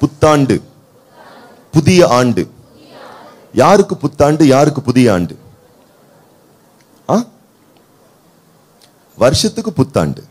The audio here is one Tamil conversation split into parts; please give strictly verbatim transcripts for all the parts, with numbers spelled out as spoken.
புத்தாண்டு, புதிய ஆண்டு. யாருக்கு புத்தாண்டு, யாருக்கு புதிய ஆண்டு? வருஷத்துக்கு புத்தாண்டு,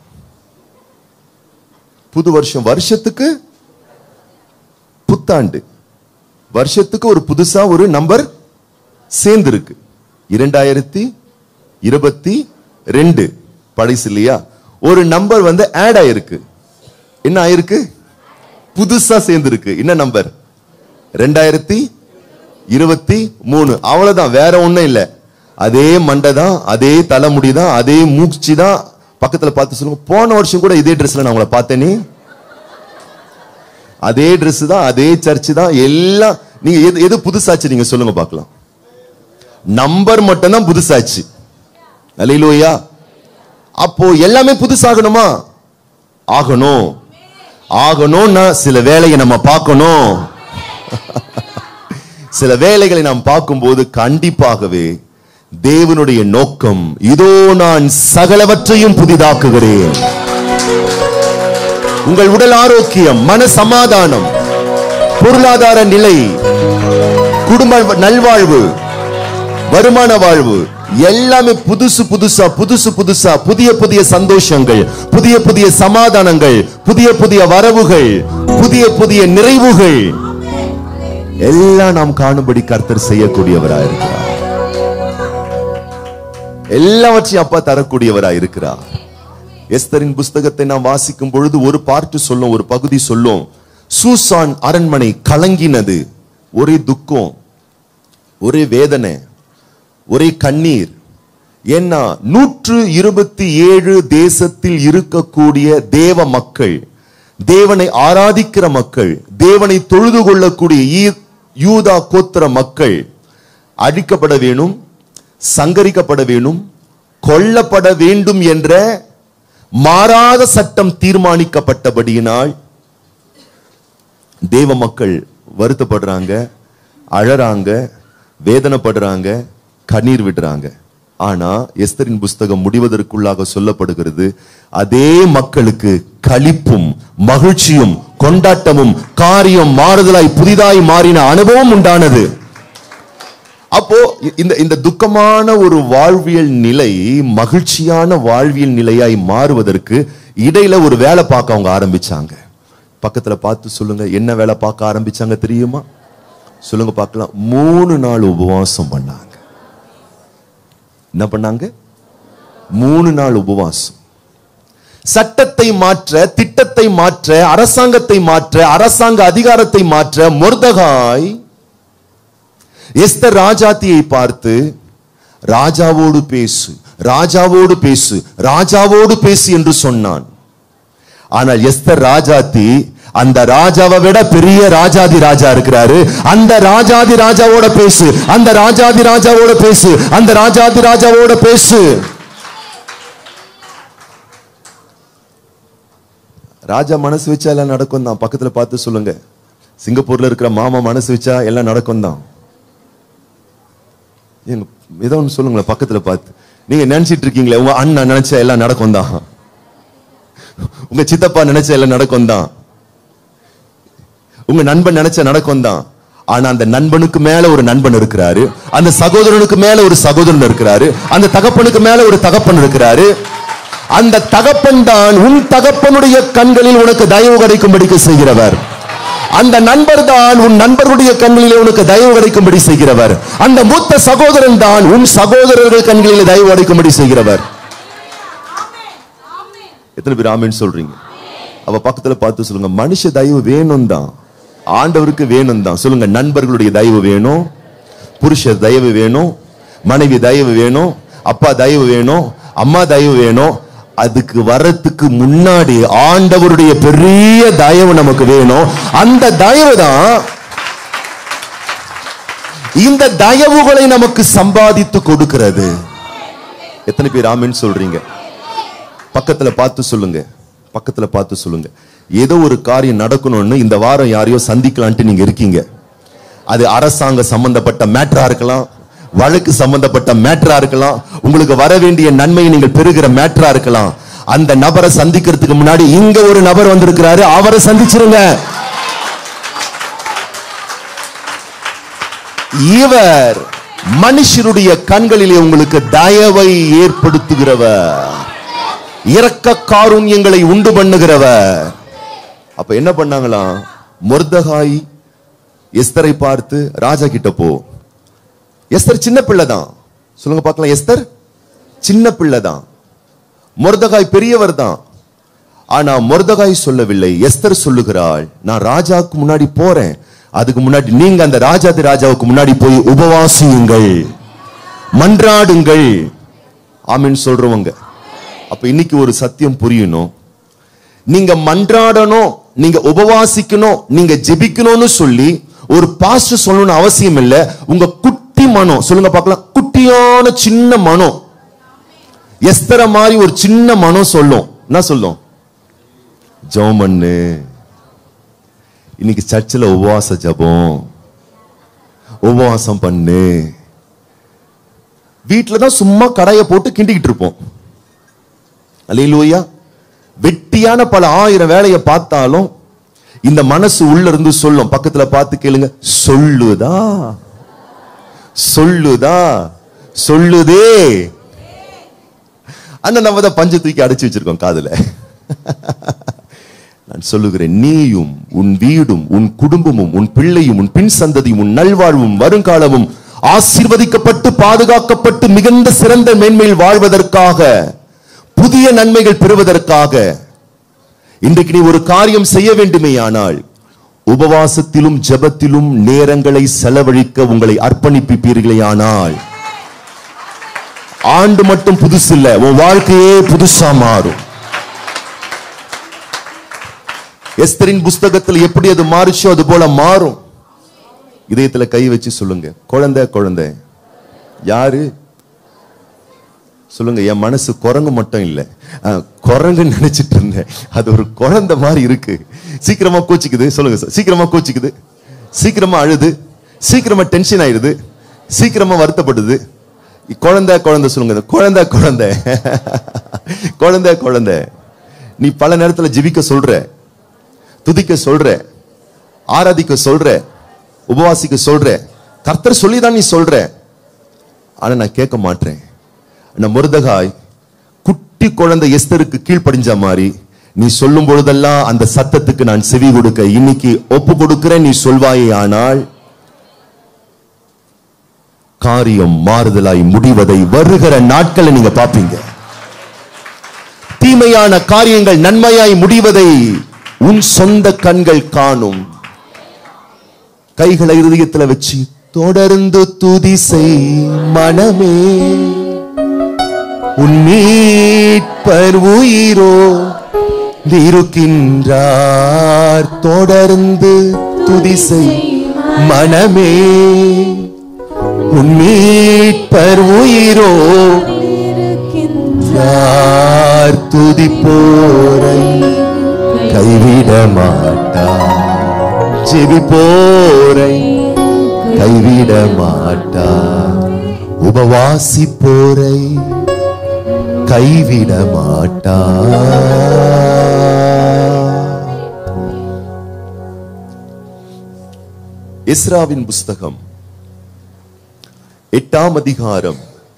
புது வருஷம். வருஷத்துக்கு புத்தாண்டு. வருஷத்துக்கு ஒரு புதுசா ஒரு நம்பர் சேர்ந்து இருக்கு. இரண்டாயிரத்தி இருபத்தி ரெண்டு படைசு இல்லையா? ஒரு நம்பர் வந்து ஆட் ஆயிருக்கு. என்ன ஆயிருக்கு? புதுசா சேர்ந்து இருக்கு. என்ன நம்பர்? ரெண்டாயிரத்தி இருபத்தி மூணு. அவ்வளவுதான், வேற ஒண்ணும் இல்ல. அதே மண்டை தான், அதே தலைமுடி தான், அதே மூச்சு தான். பக்கத்துல பார்த்து சொல்லுங்க, போன வருஷம் கூட இதே ட்ரெஸ்ல நான் உங்களை பார்த்தேனே. அதே ட்ரெஸ் தான், அதே சர்ச் தான், எல்லாம். நீங்க எது எது புதுசாச்சு நீங்க சொல்லுங்க பார்க்கலாம். நம்பர் மட்டும் தான் புதுசாச்சு. அல்லேலூயா. அப்போ எல்லாமே புதுசாகணுமா? ஆகணும். ஆகணும்னா சில வேலையை நம்ம பார்க்கணும். சில வேலைகளை நாம் பார்க்கும்போது கண்டிப்பாகவே தேவனுடைய நோக்கம், இதோ நான் சகலவற்றையும் புதிதாக்குகிறேன். உங்கள் உடல் ஆரோக்கியம், மன சமாதானம், பொருளாதார நிலை, குடும்ப நல்வாழ்வு, வருமான வாழ்வு, எல்லாமே புதுசு புதுசா புதுசு புதுசா புதிய புதிய சந்தோஷங்கள், புதிய புதிய சமாதானங்கள், புதிய புதிய வரவுகள், புதிய புதிய நிறைவுகள் எல்லாம் நாம் காணும்படி கர்த்தர் செய்யக்கூடியவராய் இருக்கிறார். எல்லாவற்றையும் அப்பா தரக்கூடியவராய் இருக்கிறார். எஸ்தரின் புஸ்தகத்தை நாம் வாசிக்கும் பொழுது ஒரு பார்ட்டு சொல்லும், ஒரு பகுதி சொல்லும். சூசான் அரண்மனை கலங்கினது. ஒரே துக்கம், ஒரே வேதனை, ஒரே கண்ணீர். ஏன்னா நூற்று இருபத்தி ஏழு தேசத்தில் இருக்கக்கூடிய தேவ மக்கள், தேவனை ஆராதிக்கிற மக்கள், தேவனை தொழுது கொள்ளக்கூடிய யூதா கோத்திர மக்கள் அழிக்கப்பட வேணும், சங்கரிக்கப்பட வேணும், கொல்லப்பட வேண்டும் என்ற மாறாத சட்டம் தீர்மானிக்கப்பட்டபடியினால் தேவ மக்கள் வருத்தப்படுறாங்க, அழறாங்க, வேதனைப்படுறாங்க, கண்ணீர் விடுறாங்க. ஆனா எஸ்தரின் புஸ்தகம் முடிவதற்குள்ளாக சொல்லப்படுகிறது, அதே மக்களுக்கு களிப்பும் மகிழ்ச்சியும் கொண்டாட்டமும் காரியம் மாறுதலாய் புதிதாய் மாறின அனுபவம் உண்டானது. அப்போ இந்த இந்த துக்கமான ஒரு வாழ்வியல் நிலை மகிழ்ச்சியான வாழ்வியல் நிலையாய் மாறுவதற்கு இடையில ஒரு வேலை பார்க்க அவங்க ஆரம்பிச்சாங்க. பக்கத்துல பார்த்து சொல்லுங்க, என்ன வேலை பார்க்க ஆரம்பிச்சாங்க தெரியுமா? சொல்லுங்க பார்க்கலாம். மூணு நாள் உபவாசம் பண்ணாங்க. என்ன பண்ணாங்க? மூணு நாள் உபவாசம். சட்டத்தை மாற்ற, திட்டத்தை மாற்ற, அரசாங்கத்தை மாற்ற, அரசாங்க அதிகாரத்தை மாற்ற மொர்தெகாய் எஸ்தர் ராஜாத்தியை பார்த்து, ராஜாவோடு பேசு, ராஜாவோடு பேசு, ராஜாவோடு பேசு என்று சொன்னான். ஆனால் எஸ்தர் ராஜாத்தி அந்த ராஜாவை விட பெரிய ராஜாதி ராஜா இருக்கிறாரு. அந்த ராஜாதி ராஜாவோட பேசு, அந்த ராஜாதி ராஜாவோட பேசு, அந்த ராஜாதி ராஜாவோட பேசு. ராஜா மனசு வச்சா எல்லாம் நடக்கும் தான். பக்கத்துல பார்த்து சொல்லுங்க, சிங்கப்பூர்ல இருக்கிற மாமா மனசு வச்சா எல்லாம் நடக்கும் தான். ஏதோ ஒன்று சொல்லுங்களேன் பக்கத்துல பார்த்து. நீங்க நினைச்சிட்டு இருக்கீங்களே, உங்க அண்ணா நினைச்சா எல்லாம் நடக்கும் தான், உங்க சித்தப்பா நினைச்சா எல்லாம் நடக்கும் தான், உங்க நண்பன் நினைச்ச நடக்கும் தான். ஆனா அந்த நண்பனுக்கு மேல ஒரு நண்பன் இருக்கிறாரு, அந்த சகோதரனுக்கு மேல ஒரு சகோதரன் இருக்கிறாரு, அந்த தகப்பனுக்கு மேல ஒரு தகப்பன் இருக்கிறாரு. அந்த தகப்பன் தான் உன் தகப்பனுடைய கண்களில் உனக்கு தயவு கிடைக்கும்படிக்கு செய்கிறவர். அந்த நண்பர் தான் உன் நண்பருடைய கண்களிலே உனக்கு தயவு கிடைக்கும்படி செய்கிறவர். அந்த மூத்த சகோதரன் தான் உன் சகோதரர்கள் கண்களிலே தயவு கிடைக்கும்படி செய்கிறவர். எத்தனை பேர் ஆமென் சொல்றீங்க? அவ பக்கத்துல பார்த்து சொல்லுங்க, மனுஷ தயவு வேணும் தான், ஆண்டவருக்கு வேணும் தான். சொல்லுங்க, நண்பர்களுடைய தயவு வேணும், புருஷர் தயவு வேணும், மனைவி தயவு வேணும், அப்பா தயவு வேணும், அம்மா தயவு வேணும். அதுக்கு வரத்துக்கு முன்னாடி ஆண்டவருடைய பெரிய தயவு நமக்கு வேணும். அந்த தயவு தான், இந்த தயவுகளை நமக்கு சம்பாதித்து கொடுக்கிறது. எத்தனை பேர் ஆமென் சொல்றீங்க? பக்கத்துல பார்த்து சொல்லுங்க, பக்கத்துல பார்த்து சொல்லுங்க. ஏதோ ஒரு காரியம் நடக்கணும்னு இந்த வாரம் யாரையோ சந்திக்கலான்ட்டு நீங்க இருக்கீங்க. அது அரசாங்க சம்பந்தப்பட்ட மேட்டரா இருக்கலாம், வழக்கு சம்பந்தப்பட்ட மேட்டரா இருக்கலாம், உங்களுக்கு வர வேண்டிய நன்மையை நீங்கள் பெறுகிற மேட்டரா இருக்கலாம். அந்த நபரை சந்திக்கிறதுக்கு முன்னாடி இங்க ஒரு நபர் வந்திருக்கிறாரு, அவரை சந்திச்சிருங்க. இவர் மனுஷருடைய கண்களிலே உங்களுக்கு தயவை ஏற்படுத்துகிறவர், இரக்க காருண்யங்களை உண்டு பண்ணுகிறவர். அப்ப என்ன பண்ணாங்களாம்? மொர்தகாய் எஸ்தரை பார்த்து, ராஜா கிட்ட போ. எஸ்தர் சின்ன பிள்ளைதான், சொல்லுங்க பார்க்கலாம். எஸ்தர் சின்ன பிள்ளைதான், மொர்தகாய் பெரியவர் தான். ஆனா மொர்தகாய் சொல்லவில்லை, எஸ்தர் சொல்லுகிறாள், நான் ராஜாவுக்கு முன்னாடி போறேன், அதுக்கு முன்னாடி நீங்க அந்த ராஜாதி ராஜாவுக்கு முன்னாடி போய் உபவாசியுங்கள், மன்றாடுங்கள். ஆமென் சொல்றவங்க. அப்ப இன்னைக்கு ஒரு சத்தியம் புரியணும். நீங்க மன்றாடணும், நீங்க உபவாசிக்கணும், நீங்க ஜெபிக்கணும்னு சொல்லி ஒரு பாஸ்டர் சொல்லணும்னு அவசியம் இல்ல. உங்க குட்டி மனம், சொல்லுங்க பார்க்கலாம், குட்டியான சின்ன மனம், எஸ்தர மாதிரி ஒரு சின்ன மனம் சொல்லும். என்ன சொல்லும்? ஜெபம் பண்ணு. இன்னைக்கு சர்ச்சில் உபவாச ஜெபம், உபவாசம் பண்ணு. வீட்டுலதான் சும்மா கடையை போட்டு கிண்டிக்கிட்டு இருப்போம். அல்லேலூயா. வெட்டியான பல ஆயிரம் வேலையை பார்த்தாலும் இந்த மனசு உள்ள இருந்து சொல்லும். பக்கத்துல பார்த்து கேளுங்க, சொல்லுதா சொல்லுதா சொல்லுதே. ஆனா நம்ம தான் பஞ்சு தூக்கி அடைச்சு வச்சிருக்கோம் காதுல. நான் சொல்லுகிறேன், நீயும் உன் வீடும் உன் குடும்பமும் உன் பிள்ளையும் உன் பின் சந்ததியும் உன் நல்வாழ்வும் வருங்காலமும் ஆசீர்வதிக்கப்பட்டு பாதுகாக்கப்பட்டு மிகுந்த சிறந்த மேன்மையில் வாழ்வதற்காக, புதிய நன்மைகள் பெறுவதற்காக இன்றைக்கு நீ ஒரு காரியம் செய்ய வேண்டுமேயானால் உபவாசத்திலும் ஜெபத்திலும் நேரங்களை செலவழிக்க உங்களை அர்ப்பணிப்பீர்களேயானால் ஆண்டு மட்டும் புதுசு இல்ல, உன் வாழ்க்கையே புதுசா மாறும். எஸ்தரின் புஸ்தகத்தில் எப்படி அது மாறுச்சோ அது போல மாறும். இதயத்துல கை வச்சு சொல்லுங்க, குழந்தை குழந்தை யாரு? சொல்லுங்க. என் மனசு குரங்கு மட்டும் இல்ல, குரங்கு நினைச்சிட்டு இருந்தேன், அது ஒரு குழந்தை மாதிரி இருக்கு. சீக்கிரமா கோச்சிக்குது, சொல்லுங்க சார். சீக்கிரமா கோச்சிக்குது, சீக்கிரமா அழுது, சீக்கிரமா டென்ஷன் ஆயிடுது, சீக்கிரமா வருத்தப்படுது. குழந்தை குழந்தை சொல்லுங்க, குழந்தை குழந்தை குழந்தை குழந்தை. நீ பல நேரத்தில் ஜெபிக்க சொல்ற, துதிக்க சொல்ற, ஆராதிக்க சொல்ற, உபவாசிக்க சொல்ற, கர்த்தர் சொல்லிதான் நீ சொல்ற. ஆனா நான் கேட்க மாட்டேன். மொர்தகாய் குட்டி குழந்தை எஸ்தருக்கு கீழ்ப்படிஞ்ச மாதிரி நீ சொல்லும் பொழுதெல்லாம் அந்த சத்தத்துக்கு நான் செவி கொடுக்க இன்னைக்கு ஒப்பு கொடுக்கிறேன். நீ சொல்வாயே ஆனால் காரியம் மாறுதலாய் முடிவதை வருகிற நாட்களை நீங்க பாப்பீங்க. தீமையான காரியங்கள் நன்மையாய் முடிவதை உன் சொந்த கண்கள் காணும். கைகளை இருதயத்தில் வச்சு தொடர்ந்து துதி செய் மனமே, உன் மீட்பர் உயிரோ இருக்கின்றார். தொடர்ந்து துதி செய் மனமே, உன் மீட்பர் உயிரோ யார் துதிப்போரை கைவிட மாட்டார், ஜெபிப்போரை கைவிட மாட்டார், உபவாசிப்போரை கைவிட மாட்டார். எஸ்ராவின் புஸ்தகம் எட்டாம் அதிகாரம்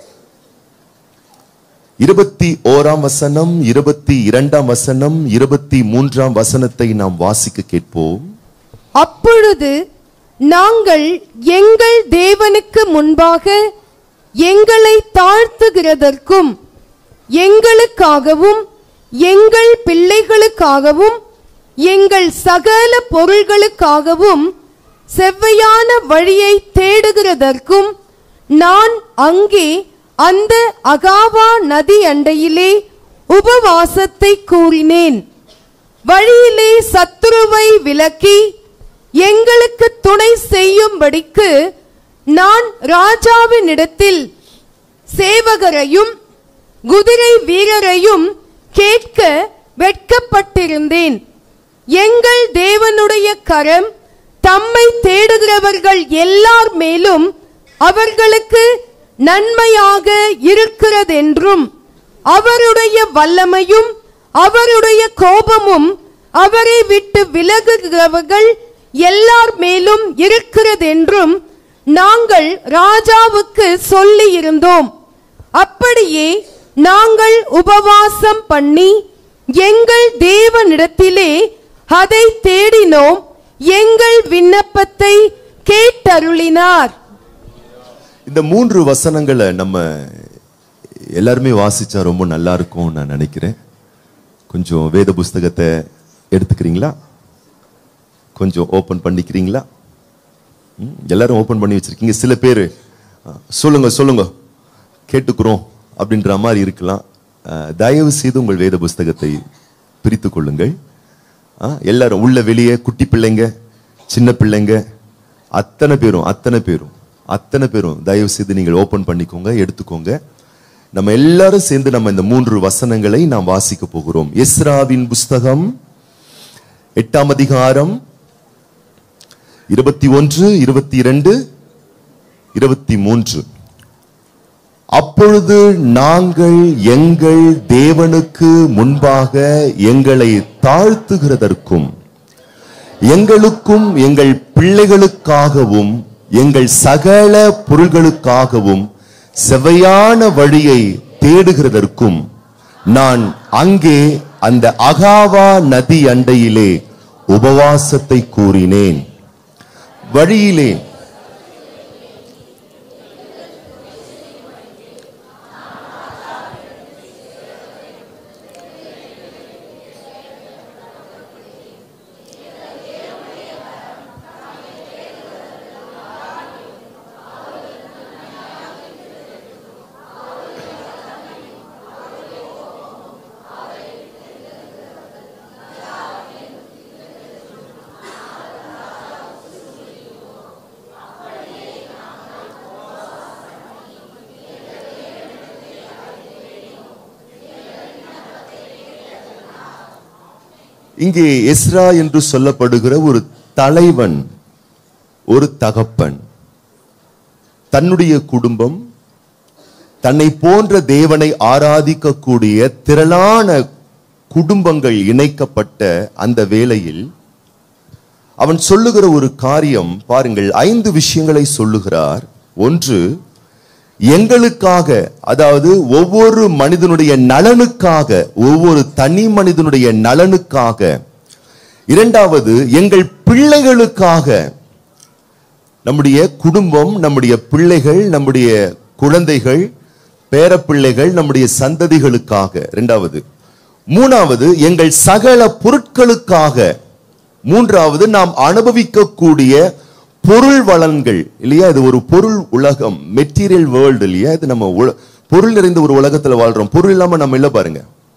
இருபத்தி ஓராம் வசனம், இருபத்தி இரண்டாம் வசனம், இருபத்தி மூன்றாம் வசனத்தை நாம் வாசிக்க கேட்போம். அப்பொழுது நாங்கள் எங்கள் தேவனுக்கு முன்பாக எங்களை தாழ்த்துகிறதற்கும் எங்களுக்காகவும் எங்கள் பிள்ளைகளுக்காகவும் எங்கள் சகல பொருள்களுக்காகவும் செவ்வையான வழியை தேடுகிறதற்கும் நான் அங்கே அந்த அகாவா நதி அண்டையிலே உபவாசத்தை கூறினேன். வழியிலே சத்துருவை விலக்கி எங்களுக்கு துணை செய்யும்படிக்கு நான் ராஜாவினிடத்தில் சேவகரையும் குதிரை வீரரையும் கேட்க வெட்கப்பட்டிருந்தேன். எங்கள் தேவனுடைய கரம் தம்மை தேடுகிறவர்கள் எல்லார் மேலும் அவர்களுக்கு நன்மையாக இருக்கிறதென்றும் அவருடைய வல்லமையும் அவருடைய கோபமும் அவரை விட்டு விலகுகிறவர்கள் எல்லார் மேலும் இருக்கிறதென்றும் நாங்கள் ராஜாவுக்கு சொல்லி இருந்தோம். அப்படியே நாங்கள் உபவாசம் பண்ணி எங்கள் தேவனிடத்திலே அதை தேடினோம். எங்கள் விண்ணப்பத்தை கேட்டருளினார். இந்த மூன்று வசனங்களை நம்ம எல்லாருமே வாசிச்சா ரொம்ப நல்லா இருக்கும் நான் நினைக்கிறேன். கொஞ்சம் வேத புஸ்தகத்தை எடுத்துக்கிறீங்களா? கொஞ்சம் ஓபன் பண்ணிக்கிறீங்களா? எல்லாரும் ஓபன் பண்ணி வச்சிருக்கீங்க. சில பேர் சொல்லுங்க சொல்லுங்க கேட்டுக்கிறோம் அப்படின்ற மாதிரி இருக்கலாம். தயவு செய்து உங்கள் வேத புஸ்தகத்தை பிரித்து கொள்ளுங்கள். எல்லாரும் உள்ள வெளியே, குட்டி பிள்ளைங்க, சின்ன பிள்ளைங்க, அத்தனை பேரும் அத்தனை பேரும் அத்தனை பேரும் தயவு செய்து நீங்கள் ஓபன் பண்ணிக்கோங்க, எடுத்துக்கோங்க. நம்ம எல்லாரும் சேர்ந்து நம்ம இந்த மூன்று வசனங்களை நாம் வாசிக்க போகிறோம். எஸ்ராவின் புஸ்தகம் எட்டாம் அதிகாரம் இருபத்தி ஒன்று, இருபத்தி இரண்டு, இருபத்தி மூன்று. அப்பொழுது நாங்கள் எங்கள் தேவனுக்கு முன்பாக எங்களை தாழ்த்துகிறதற்கும் எங்களுக்கும் எங்கள் பிள்ளைகளுக்காகவும் எங்கள் சகல பொருள்களுக்காகவும் செவ்வையான வழியை தேடுகிறதற்கும் நான் அங்கே அந்த அகாவா நதி அண்டையிலே உபவாசத்தை கூறினேன். வழியிலே இங்கே எஸ்ரா என்று சொல்லப்படுகிற ஒரு தலைவன், ஒரு தகப்பன், தன்னுடைய குடும்பம், தன்னை போன்ற தேவனை ஆராதிக்கக்கூடிய திரளான குடும்பங்கள் இணைக்கப்பட்ட அந்த வேளையில் அவன் சொல்லுகிற ஒரு காரியம் பாருங்கள். ஐந்து விஷயங்களை சொல்லுகிறார். ஒன்று, எங்களுக்காக, அதாவது ஒவ்வொரு மனிதனுடைய நலனுக்காக, ஒவ்வொரு தனி மனிதனுடைய நலனுக்காக. இரண்டாவது, எங்கள் பிள்ளைகளுக்காக, நம்முடைய குடும்பம், நம்முடைய பிள்ளைகள், நம்முடைய குழந்தைகள், பேரப்பிள்ளைகள், நம்முடைய சந்ததிகளுக்காக. இரண்டாவது. மூணாவது, எங்கள் சகல பொருட்களுக்காக. மூன்றாவது, நாம் அனுபவிக்கக்கூடிய பொருள் வளங்கள் இல்லையா? இது ஒரு பொருள் உலகம், மெட்டீரியல் வேர்ல்டு இல்லையா? இது நம்ம பொருள் நிறைந்த ஒரு உலகத்துல வாழ்றோம். பொருள் இல்லாம நம்ம இல்ல பாருங்க.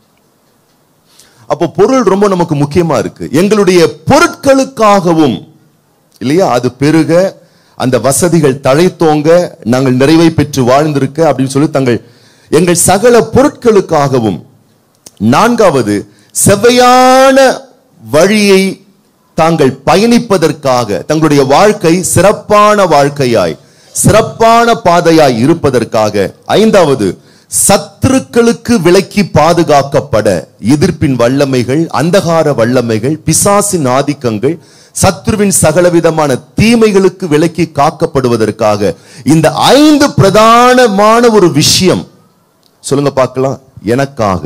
அப்போ பொருள் ரொம்ப நமக்கு முக்கியமா இருக்கு. எங்களுடைய பொருட்களுக்காகவும் இல்லையா? அது பெருக, அந்த வசதிகள் தழைத்தோங்க, நாங்கள் நிறைவை பெற்று வாழ்ந்திருக்க அப்படின்னு சொல்லி தங்கள் எங்கள் சகல பொருட்களுக்காகவும். நான்காவது, செவ்வையான வழியை தாங்கள் பயணிப்பதற்காக, தங்களுடைய வாழ்க்கை சிறப்பான வாழ்க்கையாய், சிறப்பான பாதையாய் இருப்பதற்காக. ஐந்தாவது, சத்துருக்களுக்கு விலக்கி பாதுகாக்கப்பட, எதிர்ப்பின் வல்லமைகள், அந்தகார வல்லமைகள், பிசாசின் ஆதிக்கங்கள், சத்துருவின் சகலவிதமான தீமைகளுக்கு விலக்கி காக்கப்படுவதற்காக. இந்த ஐந்து பிரதானமான ஒரு விஷயம் சொல்லுங்க பார்க்கலாம். எனக்காக,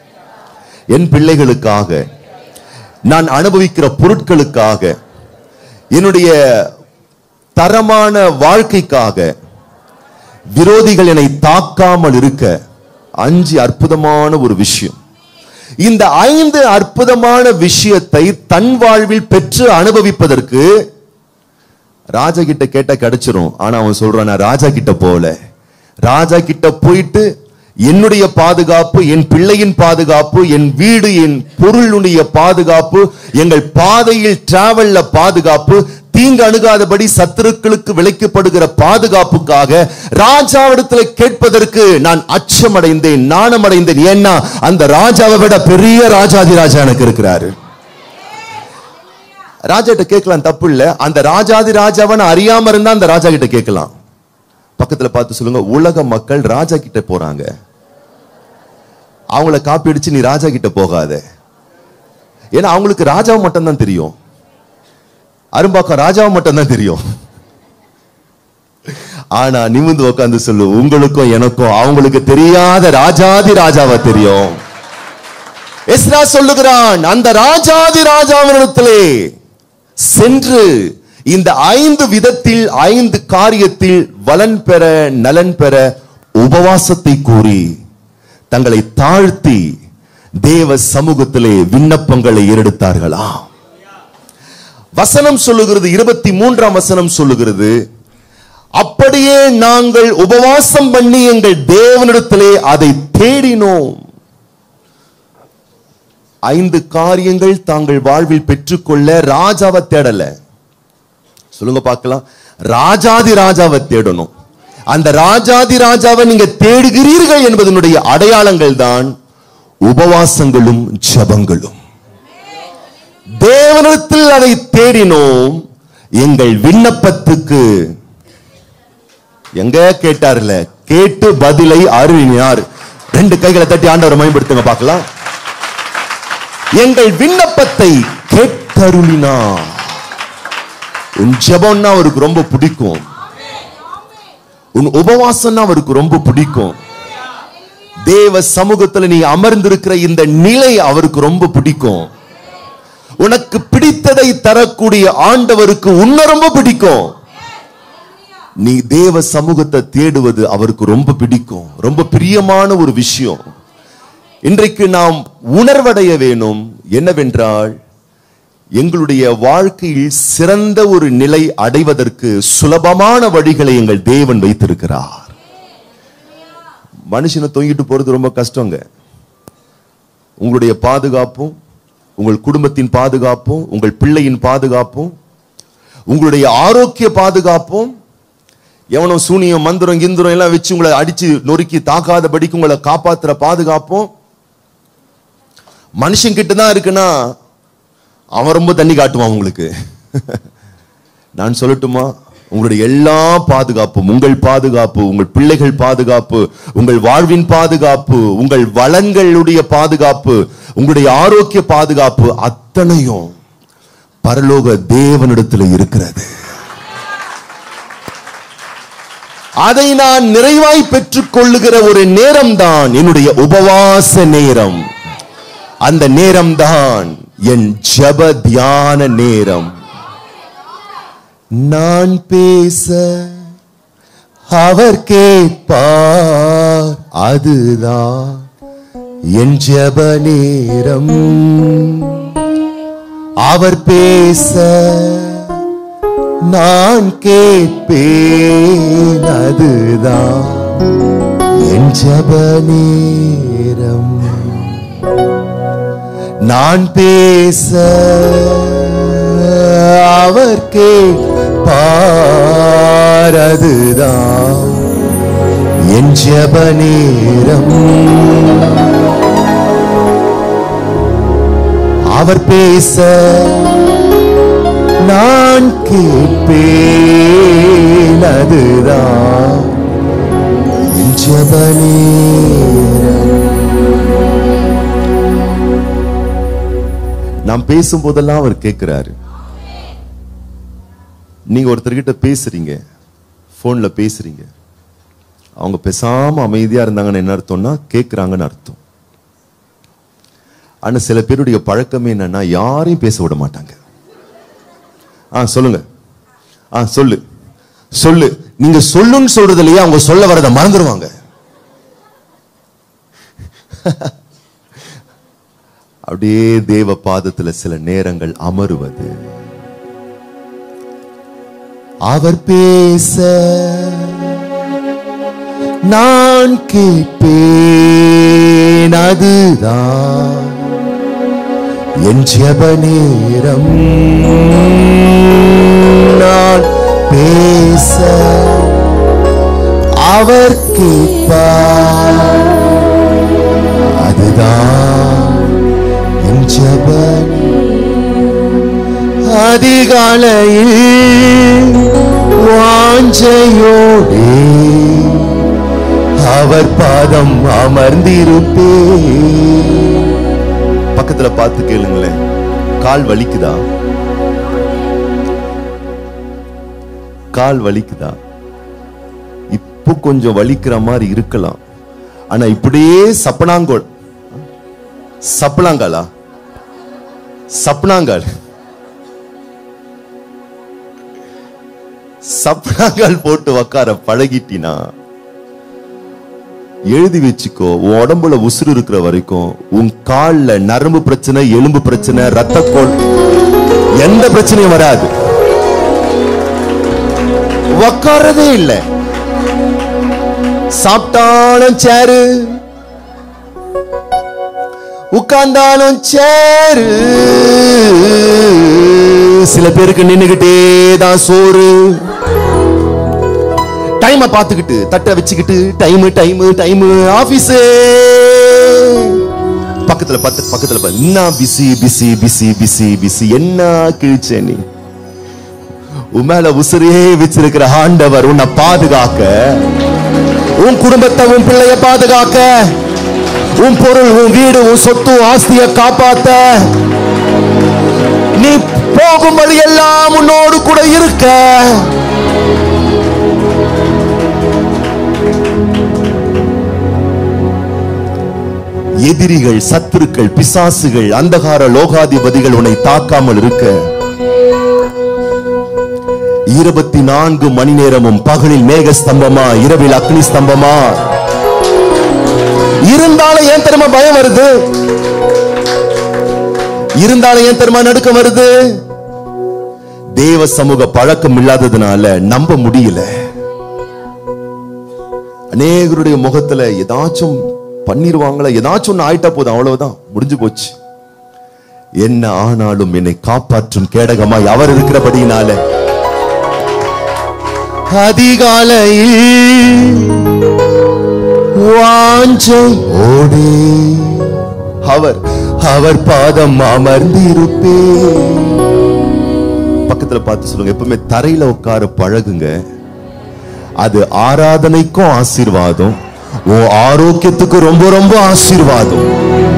என் பிள்ளைகளுக்காக, நான் அனுபவிக்கிற பொருட்களுக்காக, என்னுடைய தரமான வாழ்க்கைக்காக, விரோதிகள் என்னை தாக்காமல் இருக்க. அஞ்சு அற்புதமான ஒரு விஷயம். இந்த ஐந்து அற்புதமான விஷயத்தை தன் வாழ்வில் பெற்று அனுபவிப்பதற்கு ராஜா கிட்ட கேட்ட கிடைச்சிரும். ஆனா அவன் சொல்றான், நான் ராஜா கிட்ட போல. ராஜா கிட்ட போயிட்டு என்னுடைய பாதுகாப்பு, என் பிள்ளையின் பாதுகாப்பு, என் வீடு, என் பொருளுடைய பாதுகாப்பு, எங்கள் பாதையில் டிராவல்ல பாதுகாப்பு, தீங்கு அணுகாதபடி சத்துருக்களுக்கு விளைக்கப்படுகிற பாதுகாப்புக்காக ராஜாவிடத்தில் கேட்பதற்கு நான் அச்சமடைந்தேன், நாணமடைந்தேன். ஏன்னா அந்த ராஜாவை விட பெரிய ராஜாதி ராஜா எனக்கு இருக்கிறாரு. ராஜா கிட்ட கேட்கலாம், தப்பு இல்ல. அந்த ராஜாதி ராஜாவை அறியாம இருந்தா அந்த ராஜா கிட்ட கேட்கலாம். பக்கத்துல பார்த்து சொல்லுங்க, உலக மக்கள் ராஜா கிட்ட போறாங்க, அவங்கள காப்பி அடிச்சு நீ ராஜா கிட்ட போகாத. ஏன்னா அவங்களுக்கு ராஜாவை மட்டும் தான் தெரியும், அரும்பாக்கம் ராஜாவை மட்டும் தான் தெரியும். ஆனா நிமிந்து உட்கார்ந்து சொல்லு, உங்களுக்கும் எனக்கும் அவங்களுக்கு தெரியாத ராஜாதி ராஜாவை தெரியும். எஸ்ரா சொல்லுகிறான், அந்த ராஜாதி ராஜாவினிடத்திலே சென்று இந்த ஐந்து விதத்தில் ஐந்து காரியத்தில் வலன் பெற நலன் பெற உபவாசத்தை கூறி தங்களை தாழ்த்தி தேவ சமூகத்திலே விண்ணப்பங்களை ஏறெடுத்தார்களா. வசனம் சொல்லுகிறது, இருபத்தி மூன்றாம் வசனம் சொல்லுகிறது, அப்படியே நாங்கள் உபவாசம் பண்ணி எங்கள் தேவனிடத்திலே அதை தேடினோம். ஐந்து காரியங்கள் தாங்கள் வாழ்வில் பெற்றுக்கொள்ள ராஜாவை தேடல. சொல்லுங்க பார்க்கலாம். ராஜாதி ராஜாவை தேடணும். அந்த ராஜாதி ராஜாவை நீங்க தேடுகிறீர்கள் என்பதனுடைய அடையாளங்கள் தான் உபவாசங்களும் ஜெபங்களும். தேவனிடத்தில் அதை தேடினோம். எங்கள் விண்ணப்பத்துக்கு எங்க கேட்டார்ல, கேட்டு பதிலை அருளினார். ரெண்டு கைகளை தட்டி ஆண்டவரை மகிமைப்படுத்துங்க பார்க்கலாம். எங்கள் விண்ணப்பத்தை கேட்டருளினார். உன் ஜெபம்னா அவருக்கு ரொம்ப பிடிக்கும். உன் உபவாசம்னா அவருக்கு ரொம்ப பிடிக்கும். தேவ சமூகத்தில் நீ அமர்ந்திருக்கிற இந்த நிலை அவருக்கு ரொம்ப பிடிக்கும். உனக்கு பிடித்ததை தரக்கூடிய ஆண்டவருக்கு உன்னை ரொம்ப பிடிக்கும். நீ தேவ சமூகத்தை தேடுவது அவருக்கு ரொம்ப பிடிக்கும். ரொம்ப பிரியமான ஒரு விஷயம். இன்றைக்கு நாம் உணர்வடைய வேணும். என்னவென்றால், எங்களுடைய வாழ்க்கையில் சிறந்த ஒரு நிலை அடைவதற்கு சுலபமான வழிகளை எங்கள் தேவன் வைத்திருக்கிறார். மனுஷனை தொங்கிட்டு போறது ரொம்ப கஷ்டங்க. உங்களுடைய பாதுகாப்பும், உங்கள் குடும்பத்தின் பாதுகாப்பும், உங்கள் பிள்ளையின் பாதுகாப்பும், உங்களுடைய ஆரோக்கிய பாதுகாப்பும், எவனோ சூனியம் மந்திரம் கிந்திரம் எல்லாம் வச்சு உங்களை அடிச்சு நொறுக்கி தாக்காதபடிக்கு உங்களை காப்பாத்துற பாதுகாப்பும் மனுஷன் கிட்ட தான் இருக்குன்னா அவன் ரொம்ப தண்ணி காட்டுவான் உங்களுக்கு. நான் சொல்லட்டுமா, உங்களுடைய எல்லா பாதுகாப்பும், உங்கள் பாதுகாப்பு, உங்கள் பிள்ளைகள் பாதுகாப்பு, உங்கள் வாழ்வின் பாதுகாப்பு, உங்கள் வளங்களுடைய பாதுகாப்பு, உங்களுடைய ஆரோக்கிய பாதுகாப்பு அத்தனையும் பரலோக தேவனிடத்தில் இருக்கிறது. அதை நான் நிறைவாய் பெற்றுக் கொள்ளுகிற ஒரு நேரம் தான் என்னுடைய உபவாச நேரம். அந்த நேரம் தான் என் ஜெப தியான நேரம். நான் பேச அவர் கேட்பார், அதுதான் என் ஜெப நேரம். அவர் பேச நான் கேட்பேன், அதுதான் என் ஜெப நேரம். நான் பேச அவர் கேட்பார், அதுதான் என் ஜெப நேரம். அவர் பேச நான் கேட்பேன், அதுதான் என் ஜெப நேரம். நாம் பேசும் போதெல்லாம் அவர் கேட்கிறாரு. நீங்க ஒருத்தர்கிட்ட பேசுறீங்க, போன்ல பேசுறீங்க, அவங்க பேசாம அமைதியா இருந்தாங்கன்னு என்ன அர்த்தம்னா கேட்கிறாங்கன்னு அர்த்தம். ஆனா சில பேருடைய பழக்கமே என்னன்னா யாரையும் பேச விட மாட்டாங்க. ஆ சொல்லுங்க, ஆ சொல்லு சொல்லு, நீங்க சொல்லுன்னு சொல்றது இல்லையா, அவங்க சொல்ல வரதை மறந்துடுவாங்க. அப்படியே தேவ பாதத்துல சில நேரங்கள் அமருவது. அவர் பேச நான் கேட்பேன், அதுதான் என் ஜெப நேரம். நான் பேச அவர் கேட்பார், அதுதான் என் ஜெப. அதிகாலையில் வாஞ்சையோடே அவர் பாதம் அமர்ந்திருப்பே. பக்கத்துல பார்த்து கேளுங்களேன், கால் வலிக்குதா? கால் வலிக்குதா? இப்போ கொஞ்சம் வலிக்கிற மாதிரி இருக்கலாம். ஆனா இப்படியே சப்பனாங்கோல் சப்பனாங்காலா சப்பனாங்கால் சப்பனாங்கால் போட்டு உக்கார பழகிட்டினா எழுதி வச்சுக்கோ, உன் உடம்புல உசுறு இருக்கிற வரைக்கும் உன் கால்ல நரம்பு பிரச்சனை, எலும்பு பிரச்சனை, ரத்த கோள் எந்த பிரச்சனையும் வராது. உக்காரதே இல்லை. சாப்பிட்டாலும் சேரு, உட்கார்ந்தாலும் சேரு. சில பேருக்கு நின்னுகிட்டே தான் சோறு. டைம் பாத்துக்கிட்டு தட்ட வச்சுக்கிட்டு டைம் டைம் டைம் ஆபீஸ் பக்கத்துல பத்து பக்கத்துல என்ன busy busy busy busy busy என்ன கிழிச்ச நீ உன் மேல உசுரே வச்சிருக்கிற ஆண்டவர் உன்னை பாதுகாக்க, உன் குடும்பத்தை உன் பிள்ளைய பாதுகாக்க, உன் பொருள் உன் வீடு உன் சொத்து ஆஸ்திய காப்பாத்த, நீ போகும் வழி எல்லாம் உன்னோடு கூட இருக்க. எதிரிகள், சத்துருக்கள், பிசாசுகள், அந்தகார லோகாதிபதிகள் உன்னை தாக்காமல் இருக்க இருபத்தி நான்கு மணி நேரமும் பகலில் மேக ஸ்தம்பமா, இரவில் அக்னி ஸ்தம்பமா இருந்தாலும் ஏன் தெரியுமா பயம் வருது? இருந்தாலும் ஏன் தெரியுமா நடுக்கம் வருது? தேவ சமூக பழக்கம் இல்லாததுனால நம்ப முடியல. அநேகருடைய முகத்துல ஏதாச்சும் பண்ணிருவாங்களா, ஏதாச்சும் ஒண்ணு ஆயிட்டா போதும், அவ்வளவுதான், முடிஞ்சு போச்சு. என்ன ஆனாலும் என்னை காப்பாற்றும் கேடகமாய் அவர் இருக்கிறபடியினால அதிகாலையில் வாஞ்சையோடு அவர் அவர் பாதம் அமர்ந்திருப்பே. பக்கத்துல பார்த்து சொல்லுங்க, எப்பவுமே தரையில உட்கார பழகுங்க. அது ஆராதனைக்கும் ஆசீர்வாதம், ஓ ஆரோக்கியத்துக்கு ரொம்ப ரொம்ப ஆசீர்வாதம்.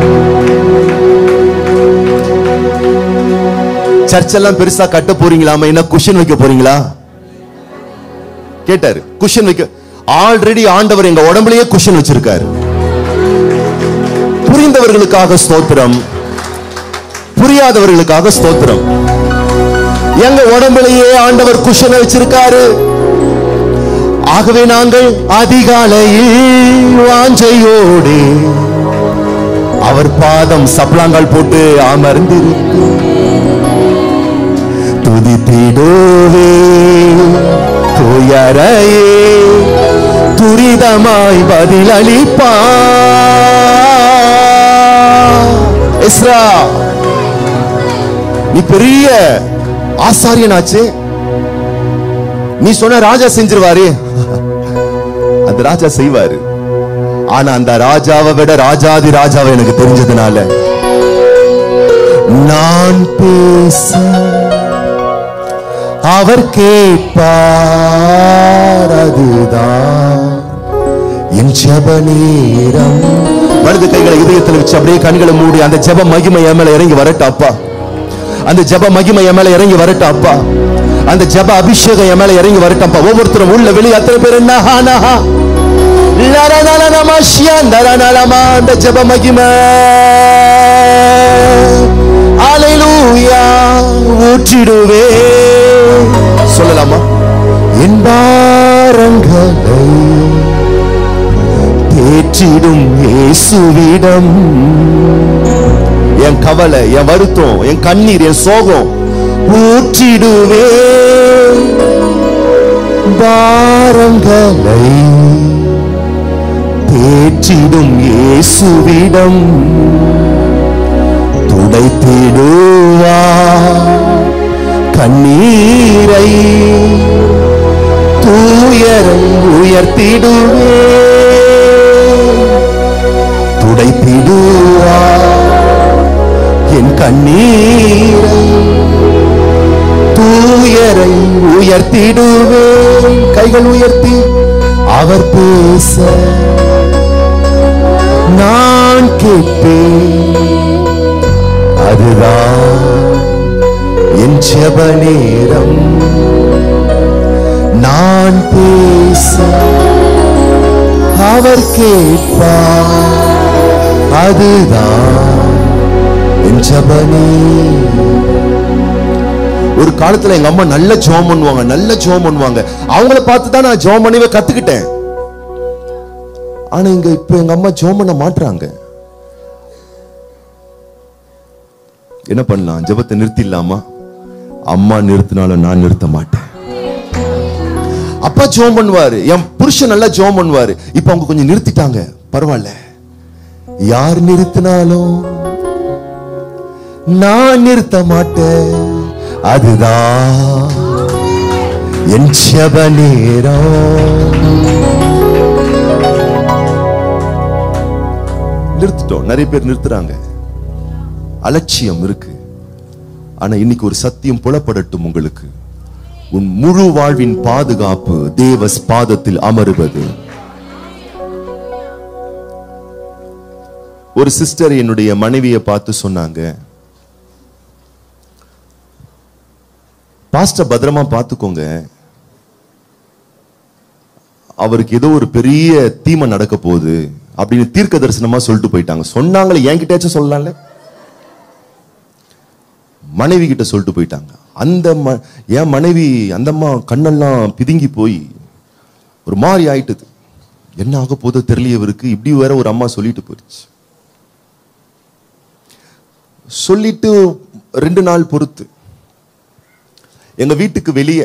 சர்ச்செல்லாம் பெருசா கட்ட போறீங்களாமா, என்ன குஷன் வைக்க போறீங்களா கேட்டாரு. குஷன் வைக்க ஆல்ரெடி ஆண்டவர் எங்க உடம்புலயே குஷன் வச்சிருக்காரு. புரிந்தவர்களுக்காக ஸ்தோத்திரம், புரியாதவர்களுக்காக ஸ்தோத்திரம். எங்க உடம்புலயே ஆண்டவர் குஷன் வச்சிருக்காரு. ஆகவே நாங்கள் அதிகாலையில் வாஞ்சையோடு அவர் பாதம் சப்ளாங்கால் போட்டு அமர்ந்திருக்கு துதித்திடுவே. துயரையே துரிதமாய் பதிலளிப்பா. எஸ்ரா, நீ பெரிய ஆசாரியனாச்சு, நீ சொன்ன ராஜா செஞ்சிருவாரு. அந்த ராஜா செய்வாரு. ஆனா அந்த ராஜாவை விட ராஜாதி ராஜாவை எனக்கு தெரிஞ்சதுனால நான் பேச அவர் கேட்பார். அதுதான் என் ஜெப நேரம். வலது கைகளை இதயத்தில் வச்சு அப்படியே கண்களை மூடி அந்த ஜெப மகிமை என் மேல இறங்கி வரட்டும் அப்பா. அந்த ஜெப மகிமை என் மேல இறங்கி வரட்டும் அப்பா. அந்த ஜெப அபிஷேகம் என் மேல இறங்கி வரட்டும் அப்பா. ஒவ்வொருத்தரும் உள்ள வெளியே அத்தனை பேர் என்ன அந்த ஜெப மகிமை அல்லேலூயா ஊற்றிடுவே. சொல்லலாமா? என் பாரங்களை தேற்றிடும் இயேசுவிடம் என் கவலை, என் வருத்தம், என் கண்ணீர், என் சோகம் ஊற்றிடுவே. பாரங்களை தேற்றிடும் இயேசுவிடம் துடைத்திடுவா. கண்ணீரை தூயரை உயர்த்திடுவே. துடைத்திடுவா என் கண்ணீரை தூயரை உயர்த்திடுவே. கைகள் உயர்த்தி அவர் பேச நான் கேட்பேன். அதுதான் என் ஜெப நேரம். நான் பேச அவர் கேட்பார். அதுதான் என் ஜெபமே. ஒரு காலத்துல எங்க அம்மா நல்ல ஜெபம் பண்ணுவாங்க, நல்ல ஜெபம் பண்ணுவாங்க. அவங்கள பார்த்து தான் நான் ஜெபம் பண்ணவே கத்துக்கிட்டேன். ஆனா இங்க இப்ப எங்க அம்மா ஜெபம் பண்ண மாட்றாங்க. என்ன பண்ணலாம்? ஜெபத்தை நிறுத்திடலாமா? அம்மா நிறுத்தினாலும் நான் நிறுத்த மாட்டேன். அப்பா ஜெபம் பண்ணுவாரு, என் புருஷன் நல்லா ஜெபம் பண்ணுவாரு. இப்ப அவங்க கொஞ்சம் நிறுத்திட்டாங்க, பரவாயில்ல. யார் நிறுத்தினாலும் நான் நிறுத்த மாட்டேன். அதுதான் என் ஜெப நேரம். நிறுத்திட்டோம். நிறைய பேர் நிறுத்துறாங்க, அலட்சியம் இருக்கு. ஆனா இன்னைக்கு ஒரு சத்தியம் புலப்படட்டும் உங்களுக்கு. உன் முழு வாழ்வின் பாதுகாப்பு தேவ பாதத்தில் அமருவது. ஒரு சிஸ்டர் என்னுடைய மனைவியை பார்த்து சொன்னாங்க, பாஸ்டர் பத்திரமா பார்த்துக்கோங்க, அவருக்கு ஏதோ ஒரு பெரிய தீமை நடக்க போகுது அப்படின்னு தீர்க்க தரிசனமா சொல்லிட்டு போயிட்டாங்க. சொன்னாங்களே, என்கிட்டயாச்சும் சொல்லலாம்ல. மனைவி கிட்ட சொல்லிட்டு போயிட்டாங்க. அந்த என் மனைவி அந்த அம்மா கண்ணெல்லாம் பிதுங்கி போய் ஒரு மாதிரி ஆயிட்டது. என்ன ஆக போதோ தெரியலையவருக்கு. இப்படி வேற ஒரு அம்மா சொல்லிட்டு போயிடுச்சு. சொல்லிட்டு ரெண்டு நாள் பொறுத்து எங்க வீட்டுக்கு வெளியே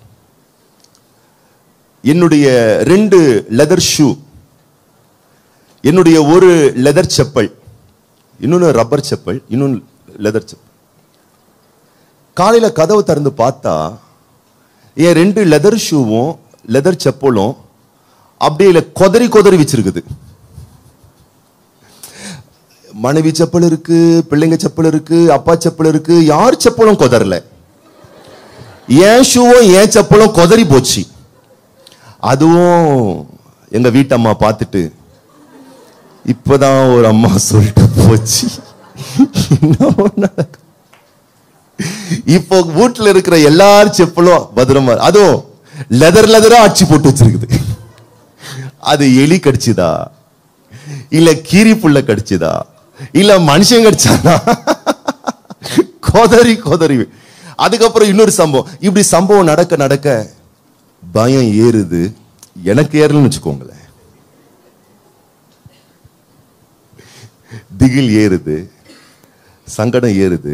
என்னுடைய ரெண்டு லெதர் ஷூ, என்னுடைய ஒரு லெதர் செப்பல், இன்னொன்னு ரப்பர் செப்பல், இன்னொன்னு லெதர் செப்பல். காலையில கதவு திறந்து பார்த்தா என் ரெண்டு லெதர் ஷூவும் லெதர் செப்பலும் அப்படியே கொதறி கொதறி வச்சிருக்குது. மனைவி செப்பல் இருக்கு, பிள்ளைங்க செப்பல் இருக்கு, அப்பா செப்பல் இருக்கு, யார் செப்பலும் கொதறல. என் ஷூவும் என் செப்பலும் கொதறி போச்சு. அதுவும் எங்க வீட்டம்மா பார்த்துட்டு, இப்பதான் ஒரு அம்மா சொல்லிட்டு போச்சு. இப்போ வீட்டுல இருக்கிற எல்லாரும் செப்பலும் பத்திரமா, அதுவும் லெதர் லெதரா அடிச்சு போட்டு வச்சிருக்குது. அது எலி கடிச்சுதா, இல்ல கீரி புள்ள கடிச்சுதா, இல்ல மனுஷன் கடிச்சானா? கோதரி கோதரி. அதுக்கப்புறம் இன்னொரு சம்பவம். இப்படி சம்பவம் நடக்க நடக்க பயம் ஏறுது. எனக்கு ஏறலன்னு வச்சுக்கோங்களேன், திகில் ஏறுது, சங்கடம் ஏறுது.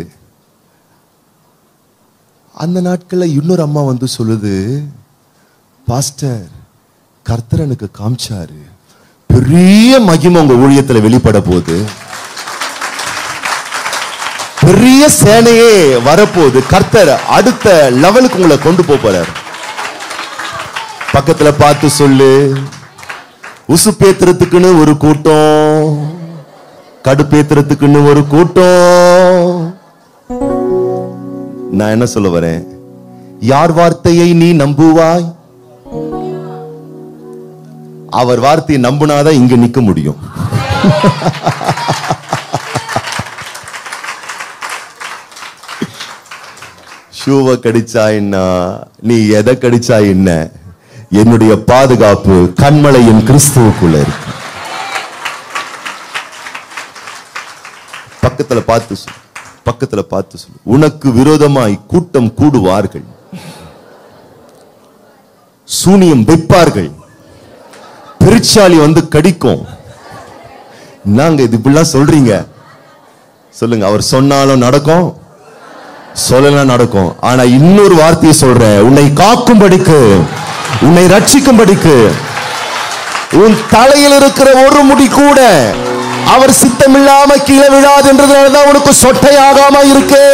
அந்த நாட்கள்ல இன்னொரு அம்மா வந்து சொல்லுது, பாஸ்டர் கர்த்தர் எனக்கு காமிச்சாரு, பெரிய மகிமை உங்க ஊழியத்துல வெளிப்பட போகுது, பெரிய சேனையே வரப்போகுது, கர்த்தர் அடுத்த லெவலுக்கு உங்களை கொண்டு போறார். பக்கத்துல பார்த்து சொல்லு, உசுப்பேத்துறதுக்குன்னு ஒரு கூட்டம், கடுப்பேத்துறதுக்குன்னு ஒரு கூட்டம். நான் என்ன சொல்ல வரேன்? யார் வார்த்தையை நீ நம்புவாய்? அவர் வார்த்தையை நம்புனாதான் இங்க நிக்க முடியும். ஷூவை கடிச்சா என்ன, நீ எதை கடிச்சா என்ன, என்னுடைய பாதுகாப்பு கண்மலையின் கிறிஸ்துவுக்குள்ள இருக்கு. பக்கத்துல பார்த்து சொல்லு, பக்கத்துல பார்த்து சொல்லு, உனக்கு விரோதமாய் கூட்டம் கூடுவார்கள், சூனியம் வைப்பார்கள், பெருச்சாலி வந்து கடிக்கும். நாங்க இது இப்படிலாம் சொல்றீங்க, சொல்லுங்க. அவர் சொன்னாலும் நடக்கும், சொல்லலாம் நடக்கும். ஆனா இன்னொரு வார்த்தையை சொல்றேன், உன்னை காக்கும்படிக்கு, உன்னை ரட்சிக்கும்படிக்கு, உன் தலையில் இருக்கிற ஒரு முடி கூட அவர் சித்தமில்லாம கீழே விழாது என்றதுனாலதான் உனக்கு சொட்டையாகாம இருக்கு.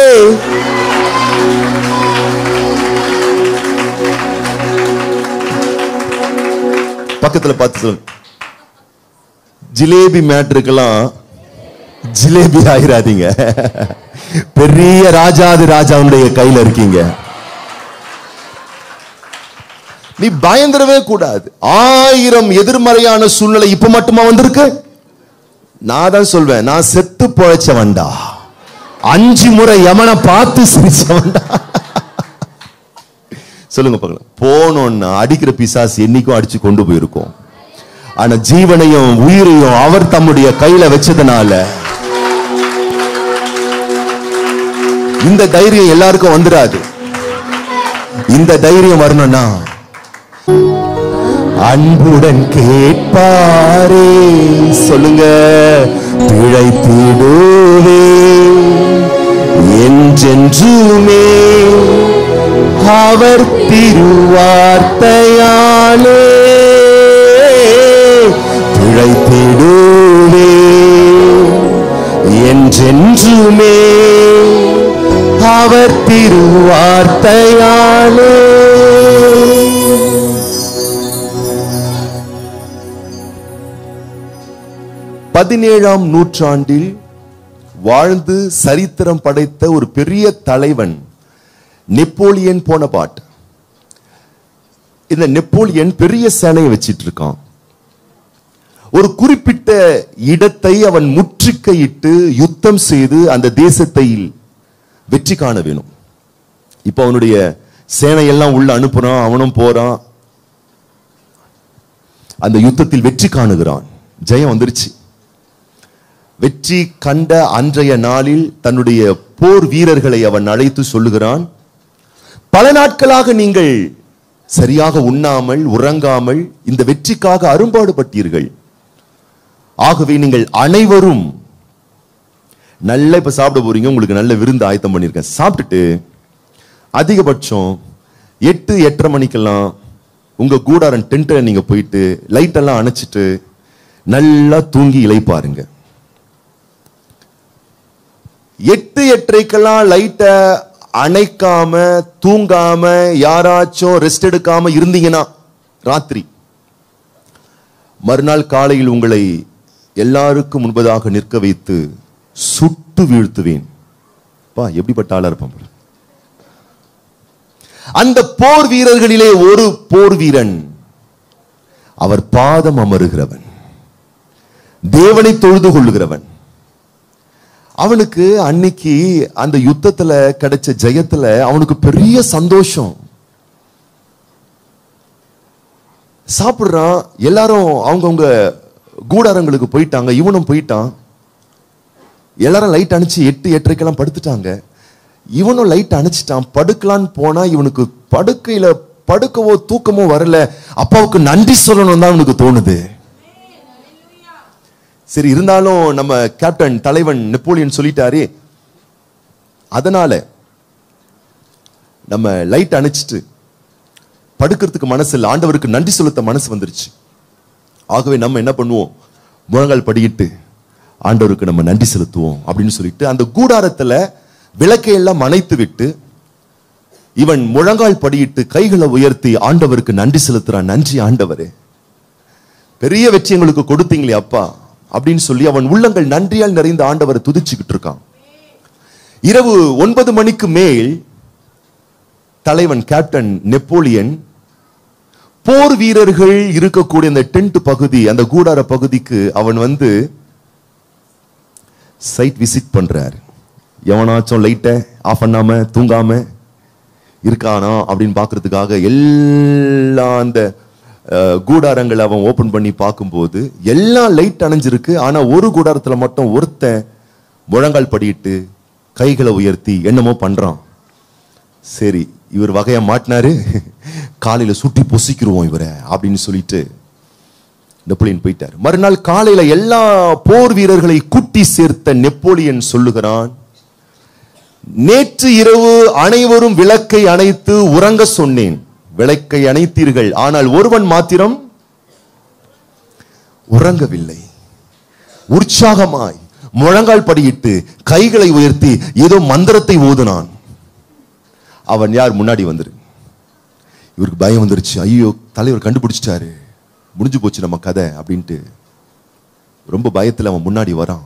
பக்கத்துல பார்த்து சொல்லு, ஜிலேபி மேட்ருக்கெல்லாம் ஜிலேபி ஆயிராதீங்க. பெரிய ராஜாதி ராஜாவுடைய கையில இருக்கீங்க. நீ பயந்துடவே கூடாது. ஆயிரம் எதிர்மறையான சூழ்நிலை இப்ப மட்டுமா வந்திருக்கு? நான் தான் சொல்வேன், நான் செத்து பொழைச்சவன்டா, அஞ்சு முறை யமனை பார்த்து சிரிச்சவன்டா. சொல்லுங்க பார்க்கலாம். போனோம்னா அடிக்கிற பிசாசு என்னைக்கும் அடிச்சு கொண்டு போயிருக்கோம். ஆனா ஜீவனையும் உயிரையும் அவர் தம்முடைய கையில வச்சதுனால இந்த தைரியம் எல்லாருக்கும் வந்துடாது. இந்த தைரியம் வரணும்னா அன்புடன் கேட்பாரே, சொல்லுங்க, பிழைத்திடுவே என்றென்றுமே அவர் திருவார்த்தையாலே, பிழைத்திடுவே என்றென்றுமே அவர் திருவார்த்தையாலே. பதினேழாம் நூற்றாண்டில் வாழ்ந்து சரித்திரம் படைத்த ஒரு பெரிய தலைவன் நெப்போலியன் போனபார்ட். இந்த நெப்போலியன் பெரிய சேனையை வச்சிட்டு இருக்கான். ஒரு குறிப்பிட்ட இடத்தை அவன் முற்றுகையிட்டு யுத்தம் செய்து அந்த தேசத்தை வெற்றி காண வேணும். இப்ப அவனுடைய சேனையெல்லாம் உள்ள அனுப்புறான், அவனும் போறான், அந்த யுத்தத்தில் வெற்றி காணுகிறான். ஜெயம் வந்துருச்சு. வெற்றி கண்ட அன்றைய நாளில் தன்னுடைய போர் வீரர்களை அவன் அழைத்து சொல்லுகிறான், பல நாட்களாக நீங்கள் சரியாக உண்ணாமல் உறங்காமல் இந்த வெற்றிக்காக அரும்பாடுபட்டீர்கள். ஆகவே நீங்கள் அனைவரும் நல்ல இப்ப சாப்பிட போறீங்க, உங்களுக்கு நல்ல விருந்து ஆயத்தம் பண்ணிருக்கேன். சாப்பிட்டுட்டு அதிகபட்சம் எட்டு எட்டரை மணிக்கெல்லாம் உங்க கூடாரன் டென்ட்ல நீங்க போயிட்டு லைட் எல்லாம் அணைச்சிட்டு நல்லா தூங்கி இளைப்பாருங்க. எட்டு எட்டரைக்கெல்லாம் லைட்ட அணைக்காம தூங்காம யாராச்சும் ரெஸ்ட் எடுக்காம இருந்தீங்கன்னா ராத்திரி மறுநாள் காலையில் உங்களை எல்லாருக்கும் முன்பதாக நிற்க வைத்து சுட்டு வீழ்த்துவேன். பா, எப்படிப்பட்ட ஆளா இருப்பான். அந்த போர் வீரர்களிலே ஒரு போர் வீரன், அவர் பாதம் அமருகிறவன், தேவனை தொழுது கொள்ளுகிறவன். அவனுக்கு அன்னைக்கு அந்த யுத்தத்துல கிடைச்ச ஜெயத்துல அவனுக்கு பெரிய சந்தோஷம். சாப்பிடுறான், எல்லாரும் அவங்கவுங்க கூடாரங்களுக்கு போயிட்டாங்க, இவனும் போயிட்டான். எல்லாரும் லைட் அணைச்சு எட்டு எட்டரைக்கெல்லாம் படுத்துட்டாங்க. இவனும் லைட் அணைச்சிட்டான். படுக்கலான்னு போனா இவனுக்கு படுக்கையில படுக்கவோ தூக்கமோ வரல. அப்பாவுக்கு நன்றி சொல்லணும் தான் அவனுக்கு தோணுது. சரி, இருந்தாலும் நம்ம கேப்டன் தலைவன் நெப்போலியன் சொல்லிட்டாரே, அதனால நம்ம லைட் அணைச்சிட்டு படுக்கிறதுக்கு மனசு இல்லை, ஆண்டவருக்கு நன்றி செலுத்த மனசு வந்துருச்சு. ஆகவே நம்ம என்ன பண்ணுவோம், முழங்கால் படியிட்டு ஆண்டவருக்கு நம்ம நன்றி செலுத்துவோம் அப்படின்னு சொல்லிட்டு அந்த கூடாரத்துல விளக்கையெல்லாம் அணைத்து விட்டு இவன் முழங்கால் படியிட்டு கைகளை உயர்த்தி ஆண்டவருக்கு நன்றி செலுத்துறான். நன்றி ஆண்டவரே, பெரிய வெற்றி எங்களுக்கு கொடுத்தீங்களே அப்பா அப்படின்னு சொல்லி அவன் உள்ளங்கள் நன்றியால் நிறைந்த ஆண்டவரை துதிச்சுக்கிட்டு இருக்கான். இரவு ஒன்பது மணிக்கு மேல் தலைவன் கேப்டன் நெப்போலியன் போர் வீரர்கள் இருக்கக்கூடிய அந்த டென்ட் பகுதி, அந்த கூடார பகுதிக்கு அவன் வந்து சைட் விசிட் பண்றார். எவனாச்சும் லைட்டை ஆஃப் பண்ணாம தூங்காம இருக்கானா அப்படின்னு பாக்குறதுக்காக எல்லா அந்த கூடாரங்களை அவன் ஓபன் பண்ணி பார்க்கும்போது எல்லாம் லைட் அணைஞ்சிருக்கு. ஆனா ஒரு கூடாரத்துல மட்டும் ஒருத்தன் முழங்கால் படியிட்டு கைகளை உயர்த்தி என்னமோ பண்றான். சரி, இவர் வகையா மாட்டினாரு, காலையில சுட்டி பொசிக்கிறோம் இவரை அப்படின்னு சொல்லிட்டு நெப்போலியன் போயிட்டார். மறுநாள் காலையில எல்லா போர் வீரர்களை கூட்டி சேர்த்த நெப்போலியன் சொல்லுகிறான், நேற்று இரவு அனைவரும் விளக்கை அணைத்து உறங்க சொன்னேன், விளக்கை அணைத்தீர்கள், ஆனால் ஒருவன் மாத்திரம் உறங்கவில்லை. உற்சாகமாய் முழங்கால் படியிட்டு கைகளை உயர்த்தி ஏதோ மந்திரத்தை ஓதுனான். அவன் யார்? முன்னாடி வந்துரு. இவருக்கு பயம் வந்துருச்சு. ஐயோ, தலைவர் கண்டுபிடிச்சிட்டாரு, முடிஞ்சு போச்சு நம்ம கதை அப்படின்ட்டு ரொம்ப பயத்துல அவன் முன்னாடி வரான்.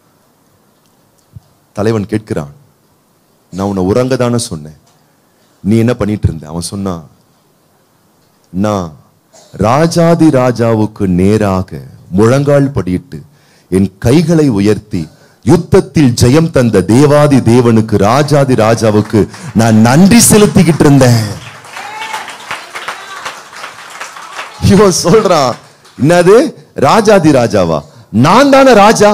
தலைவன் கேட்கிறான், நான் உன்னை உறங்க தானே சொன்னேன், நீ என்ன பண்ணிட்டு இருந்த? அவன் சொன்னான், நான் ராஜாதி ராஜாவுக்கு நேராக முழங்கால் படியிட்டு என் கைகளை உயர்த்தி யுத்தத்தில் ஜெயம் தந்த தேவாதி தேவனுக்கு, ராஜாதி ராஜாவுக்கு நான் நன்றி செலுத்திக்கிட்டு இருந்தேன். இவன் சொல்றான், என்னது ராஜாதி ராஜாவா? நான் தானே ராஜா.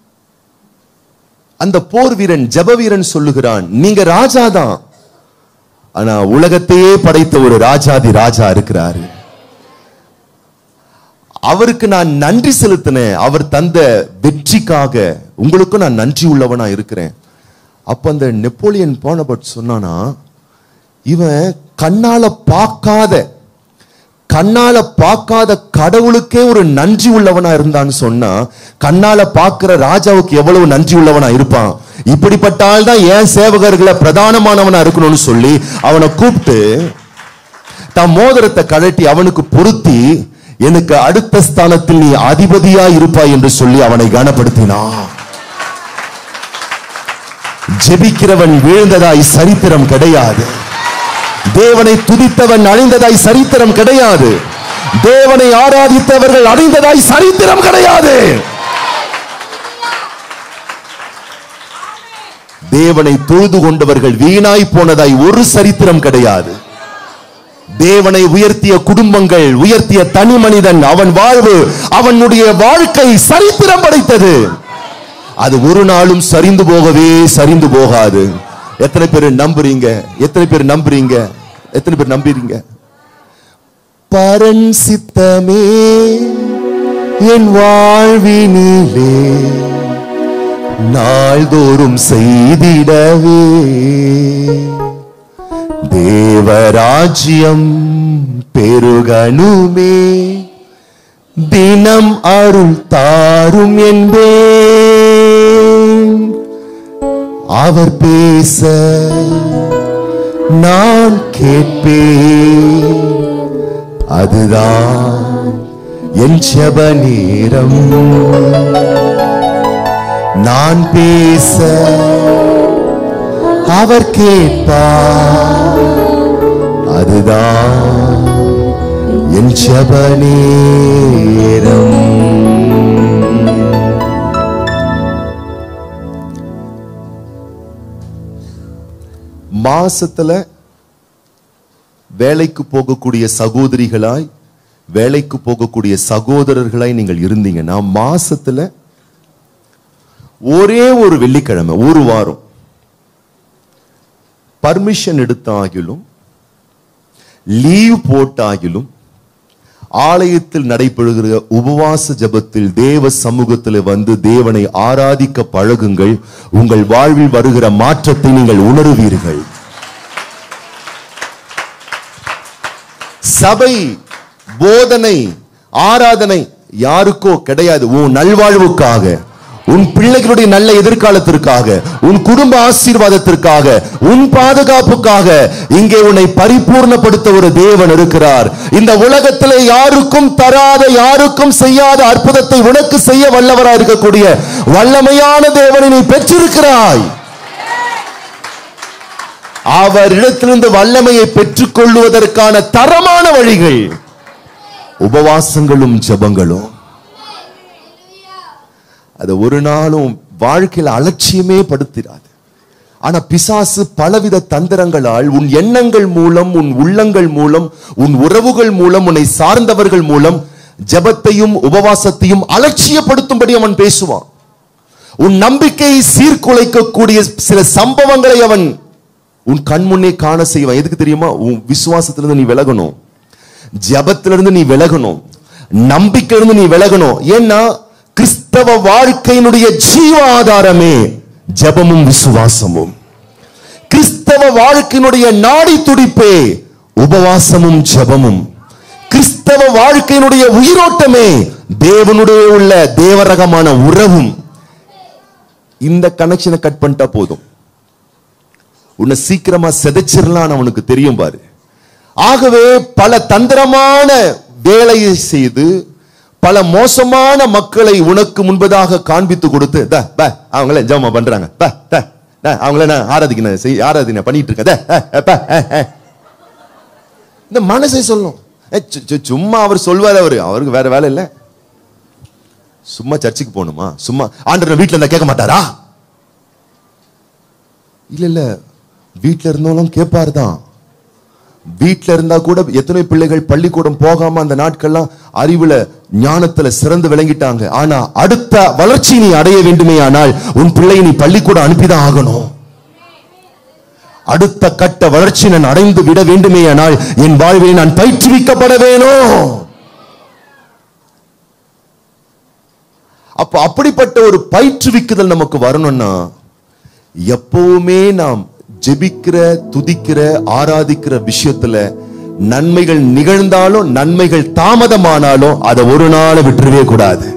அந்த போர் வீரன் ஜெப வீரன் சொல்லுகிறான், நீங்க ராஜா தான், ஆனா உலகத்தையே படைத்த ஒரு ராஜாதி ராஜா இருக்கிறாரு. அவருக்கு நான் நன்றி செலுத்தினேன், அவர் தந்த வெற்றிக்காக உங்களுக்கும் நான் நன்றி உள்ளவனா இருக்கிறேன். அப்ப அந்த நெப்போலியன் போனபட் சொன்னானா, இவன் கண்ணால பார்க்காத கண்ணால பார்க்காத கடவுளுக்கே ஒரு நன்றி உள்ளவனா இருந்தான்னு சொன்னா, கண்ணால பார்க்கிற ராஜாவுக்கு எவ்வளவு நன்றி உள்ளவனா இருப்பான். இப்படிப்பட்ட ஆள் தான் ஏன் சேவகர்களை பிரதானமானவனா இருக்கணும்னு சொல்லி அவனை கூப்பிட்டு தன் மோதிரத்தை கழட்டி அவனுக்கு பொருத்தி, எனக்கு அடுத்த ஸ்தானத்தில் நீ அதிபதியா இருப்பாய் என்று சொல்லி அவனை கனப்படுத்தினான். ஜெபிக்கிறவன் வீழ்ந்ததாய் சரித்திரம் கிடையாது. தேவனை துதித்தவன் அழிந்ததாய் சரித்திரம் கிடையாது. தேவனை ஆராதித்தவர்கள் அழிந்ததாய் சரித்திரம் கிடையாது. தேவனை தொழுது கொண்டவர்கள் வீணாய் போனதாய் ஒரு சரித்திரம் கிடையாது. தேவனை உயர்த்திய குடும்பங்கள், உயர்த்திய தனி மனிதன், அவன் வாழ்வு, அவனுடைய வாழ்க்கை சரித்திரம் படைத்தது. அது ஒரு நாளும் சரிந்து போகவே சரிந்து போகாது. எத்தனை பேர் நம்புறீங்க? எத்தனை பேர் நம்புறீங்க? எத்தனை பேர் நம்புறீங்க? பரன் சித்தமே என் வாழ்வினிலே நாள்தோறும் செய்திடவே, தேவராஜ்யம் பெருகணுமே, தினம் அருள் தாரும் என்பேன். அவர் பேச நான் கேட்பேன், அதுதான் என் ஜெப நேரம். நான் பேச அவர் கேட்பார், அதுதான் என் ஜெப நேரம். மாசத்துல வேலைக்கு போகக்கூடிய சகோதரிகளாய், வேலைக்கு போகக்கூடிய சகோதரர்களாய் நீங்கள் இருந்தீங்கன்னா, மாசத்துல ஒரே ஒரு வெள்ளிக்கிழமை ஒரு வாரம் பர்மிஷன் எடுத்தாகிலும் லீவ் போட்டாகிலும் ஆலயத்தில் நடைபெறுகிற உபவாச ஜெபத்தில் தேவ சமூகத்தில் வந்து தேவனை ஆராதிக்க பழகுங்கள். உங்கள் வாழ்வில் வருகிற மாற்றத்தை நீங்கள் உணருவீர்கள். சபை, போதனை, ஆராதனை யாருக்கோ கிடையாது. உன் நல்வாழ்வுக்காக, உன் பிள்ளைகளுடைய நல்ல எதிர்காலத்திற்காக, உன் குடும்ப ஆசீர்வாதத்திற்காக, உன் பாதுகாப்புக்காக இங்கே உன்னை பரிபூர்ணப்படுத்த ஒரு தேவன் இருக்கிறார். இந்த உலகத்திலே யாருக்கும் தராத, யாருக்கும் செய்யாத அற்புதத்தை உனக்கு செய்ய வல்லவராய் இருக்கக்கூடிய வல்லமையான தேவனை நீ பெற்றிருக்கிறாய். அவரிடத்திலிருந்து வல்லமையை பெற்றுக் கொள்வதற்கான தரமான வழிகள் உபவாசங்களும் ஜெபங்களும். அது ஒரு நாளும் வாழ்க்கையில் அலட்சியமே படுத்திடாது. ஆனா பிசாசு பலவித தந்திரங்களால் உன் எண்ணங்கள் மூலம், உன் உள்ளங்கள் மூலம், உன் உறவுகள் மூலம், உன்னை சார்ந்தவர்கள் மூலம் ஜெபத்தையும் உபவாசத்தையும் அலட்சியப்படுத்தும்படி அவன் பேசுவான். உன் நம்பிக்கையை சீர்குலைக்கக்கூடிய சில சம்பவங்களை அவன் உன் கண் முன்னே காண செய்வான். எதுக்கு தெரியுமா? உன் விசுவாசத்திலிருந்து நீ விலகணும், ஜெபத்திலிருந்து நீ விலகணும், நம்பிக்கையிலிருந்து நீ விலகணும். ஏன்னா கிறிஸ்தவ வாழ்க்கையினுடைய ஜீவாதாரமே ஜெபமும் விசுவாசமும். கிறிஸ்தவ வாழ்க்கையினுடைய நாடி துடிப்பே உபவாசமும் ஜெபமும். கிறிஸ்தவ வாழ்க்கையினுடைய உயிரோட்டமே தேவனுடைய உள்ள தேவரகமான உறவும். இந்த கனெக்ஷனை கட் பண்ணிட்டா போதும், உன்னை சீக்கிரமா செதைச்சிடலாம் அவனுக்கு தெரியும் பாரு. ஆகவே பல தந்திரமான வேலையை செய்து பல மோசமான மக்களை உனக்கு முன்பதாக காண்பித்து கொடுத்து, அவங்கள ஜெபமா பண்றாங்க, அவங்கள ஆராதிக்க ஆராதனை பண்ணிட்டு இருக்க, இந்த மனசை சொல்லும். சும்மா அவர் சொல்வார், அவரு அவருக்கு வேற வேலை இல்லை. சும்மா சர்ச்சுக்கு போகணுமா? சும்மா ஆண்டவர் வீட்டுல இருந்தா கேட்க மாட்டாரா? இல்ல இல்ல, வீட்டுல இருந்தாலும் கேட்பாரு தான். வீட்டுல இருந்தா கூட எத்தனை பிள்ளைகள் பள்ளிக்கூடம் போகாம அந்த நாட்கள்லாம் அறிவுல ஞானத்துல சிறந்து விளங்கிட்டாங்க. ஆனா அடுத்த வளர்ச்சி நீ அடைய வேண்டுமே ஆனால் உன் பிள்ளையை நீ பள்ளிக்கூடம் அனுப்பிதான் ஆகணும். அடுத்த கட்ட வளர்ச்சி நான் அடைந்து விட வேண்டுமே ஆனால் என் வாழ்வில் நான் பயிற்றுவிக்கப்பட வேணும். அப்ப அப்படிப்பட்ட ஒரு பயிற்றுவிக்குதல் நமக்கு வரணும்னா எப்பவுமே நாம் ஜெபிக்கிற, துதிக்கிற, ஆராதிக்கிற விஷயத்துல நன்மைகள் நிகழ்ந்தாலும் நன்மைகள் தாமதமானாலும் அதை ஒரு நாள் விட்டுறவே கூடாது.